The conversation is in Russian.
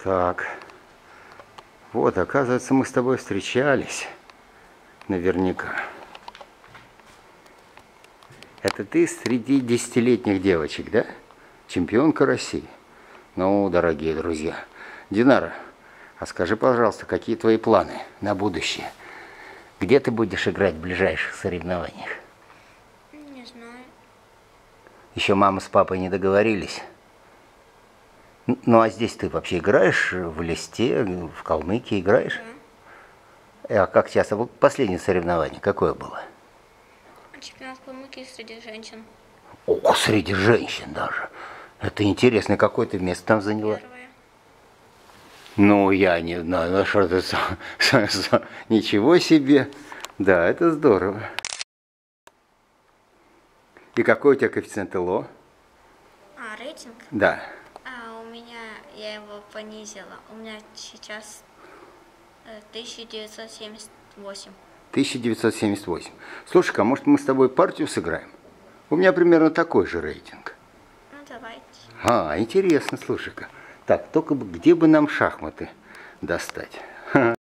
Так, вот, оказывается, мы с тобой встречались. Наверняка. Это ты среди 10-летних девочек, да? Чемпионка России. Ну, дорогие друзья. Динара, а скажи, пожалуйста, какие твои планы на будущее? Где ты будешь играть в ближайших соревнованиях? Не знаю. Еще мама с папой не договорились. Ну, а здесь ты вообще играешь в Листе, в Калмыкии играешь? Да. А как часто? Вот последнее соревнование какое было? Чемпионат Калмыкии среди женщин. О, среди женщин даже. Это интересно, какое ты место там заняла? Первое. Ну, я не знаю, ну что ты ничего себе. Да, это здорово. И какой у тебя коэффициент ЛО? Рейтинг? Да. У меня, я его понизила. У меня сейчас 1978. 1978. Слушай-ка, а может мы с тобой партию сыграем? У меня примерно такой же рейтинг. Ну, давайте. Интересно, слушай-ка. Так, только бы где бы нам шахматы достать?